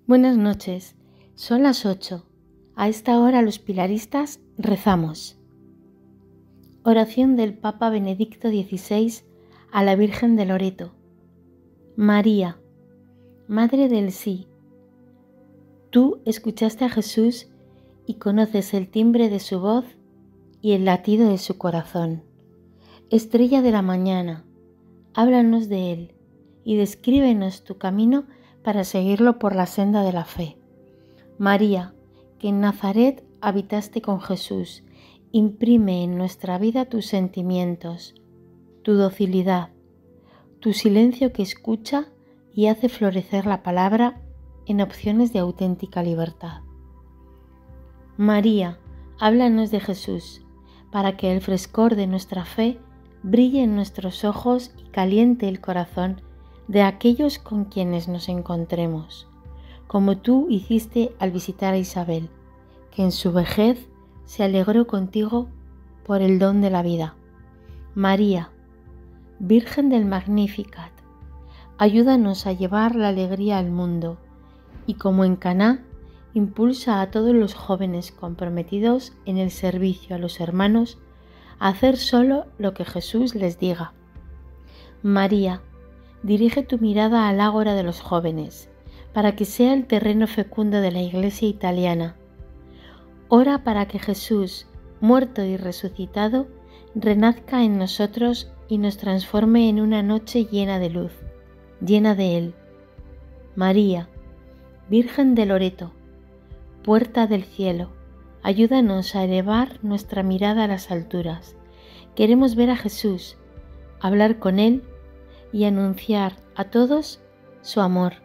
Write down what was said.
Buenas noches, son las 8. A esta hora los pilaristas rezamos. Oración del Papa Benedicto XVI a la Virgen de Loreto. María, Madre del Sí, tú escuchaste a Jesús y conoces el timbre de su voz y el latido de su corazón. Estrella de la mañana, háblanos de él y descríbenos tu camino para seguirlo por la senda de la fe. María, que en Nazaret habitaste con Jesús, imprime en nuestra vida tus sentimientos, tu docilidad, tu silencio que escucha y hace florecer la palabra en opciones de auténtica libertad. María, háblanos de Jesús, para que el frescor de nuestra fe brille en nuestros ojos y caliente el corazón de aquellos con quienes nos encontremos, como tú hiciste al visitar a Isabel, que en su vejez se alegró contigo por el don de la vida. María, Virgen del Magnificat, ayúdanos a llevar la alegría al mundo y como en Caná, impulsa a todos los jóvenes comprometidos en el servicio a los hermanos a hacer solo lo que Jesús les diga. María, dirige tu mirada al ágora de los jóvenes, para que sea el terreno fecundo de la Iglesia italiana. Ora para que Jesús, muerto y resucitado, renazca en nosotros y nos transforme en una noche llena de luz, llena de Él. María, Virgen de Loreto, puerta del cielo, ayúdanos a elevar nuestra mirada a las alturas. Queremos ver a Jesús, hablar con Él y anunciar a todos su amor.